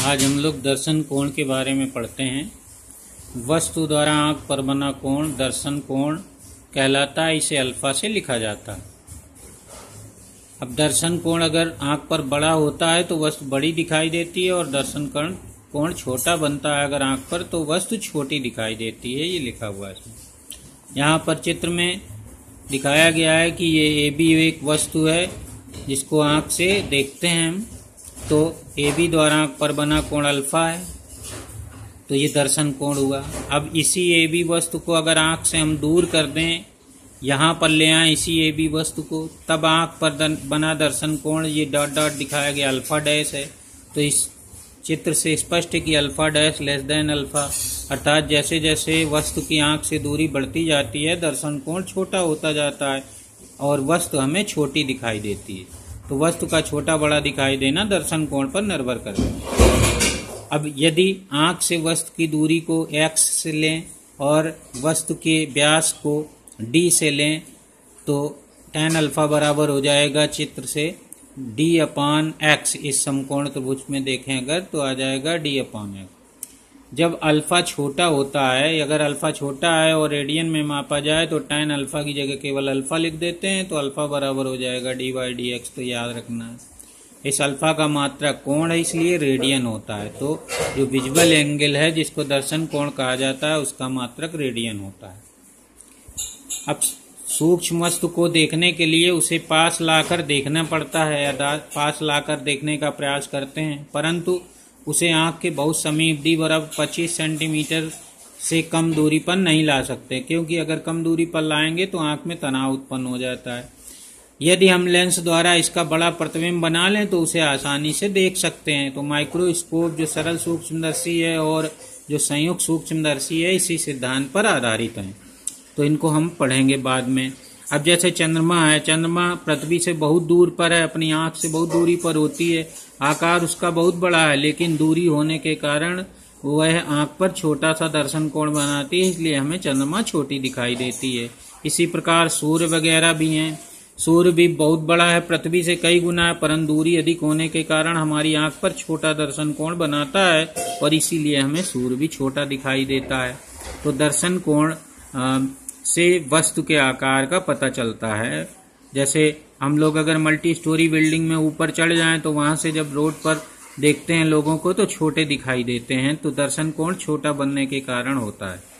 आज हम लोग दर्शन कोण के बारे में पढ़ते हैं। वस्तु द्वारा आंख पर बना कोण दर्शन कोण कहलाता है। इसे अल्फा से लिखा जाता है। अब दर्शन कोण अगर आंख पर बड़ा होता है तो वस्तु बड़ी दिखाई देती है, और दर्शन कोण छोटा बनता है अगर आंख पर तो वस्तु छोटी दिखाई देती है। ये लिखा हुआ है इसमें। यहाँ पर चित्र में दिखाया गया है कि ये ए बी एक वस्तु है जिसको आंख से देखते हैं हम, तो ए बी द्वारा आंख पर बना कोण अल्फा है, तो ये दर्शन कोण हुआ। अब इसी ए बी वस्तु को अगर आंख से हम दूर कर दें, यहाँ पर ले आए इसी ए बी वस्तु को, तब आंख पर बना दर्शन कोण ये डॉट डॉट दिखाया गया अल्फा डैश है। तो इस चित्र से स्पष्ट है कि alpha dash less than alpha, अर्थात जैसे जैसे वस्तु की आंख से दूरी बढ़ती जाती है दर्शन कोण छोटा होता जाता है और वस्तु हमें छोटी दिखाई देती है। तो वस्तु का छोटा बड़ा दिखाई देना दर्शन कोण पर निर्भर करता है। अब यदि आंख से वस्तु की दूरी को x से लें और वस्तु के व्यास को d से लें, तो tan अल्फा बराबर हो जाएगा चित्र से d/x। इस समकोण त्रिभुज में देखें अगर तो आ जाएगा d/x। जब अल्फा छोटा होता है, अगर अल्फा छोटा है और रेडियन में मापा जाए तो tan अल्फा की जगह केवल अल्फा लिख देते हैं, तो अल्फा बराबर हो जाएगा d/dx। तो याद रखना है इस अल्फा का मात्रक कोण है, इसलिए रेडियन होता है। तो जो विजुअल एंगल है जिसको दर्शन कोण कहा जाता है उसका मात्रक रेडियन होता है। अब सूक्ष्म वस्तु को देखने के लिए उसे पास लाकर देखना पड़ता है, या पास लाकर देखने का प्रयास करते हैं, परंतु उसे आंख के बहुत समीप d बराबर 25 सेंटीमीटर से कम दूरी पर नहीं ला सकते, क्योंकि अगर कम दूरी पर लाएंगे तो आंख में तनाव उत्पन्न हो जाता है। यदि हम लेंस द्वारा इसका बड़ा प्रतिबिंब बना लें तो उसे आसानी से देख सकते हैं। तो माइक्रोस्कोप जो सरल सूक्ष्मदर्शी है और जो संयुक्त सूक्ष्मदर्शी है इसी सिद्धांत पर आधारित हैं, तो इनको हम पढ़ेंगे बाद में। अब जैसे चंद्रमा है, चंद्रमा पृथ्वी से बहुत दूर पर है, अपनी आंख से बहुत दूरी पर होती है, आकार उसका बहुत बड़ा है, लेकिन दूरी होने के कारण वह आंख पर छोटा सा दर्शन कोण बनाती है, इसलिए हमें चंद्रमा छोटी दिखाई देती है। इसी प्रकार सूर्य वगैरह भी हैं। सूर्य भी बहुत बड़ा है, पृथ्वी से कई गुना है, परंतु दूरी अधिक होने के कारण हमारी आंख पर छोटा दर्शन कोण बनाता है और इसीलिए हमें सूर्य भी छोटा दिखाई देता है। तो दर्शन कोण से वस्तु के आकार का पता चलता है। जैसे हम लोग अगर मल्टी स्टोरी बिल्डिंग में ऊपर चढ़ जाएं तो वहां से जब रोड पर देखते हैं लोगों को तो छोटे दिखाई देते हैं, तो दर्शन कोण छोटा बनने के कारण होता है।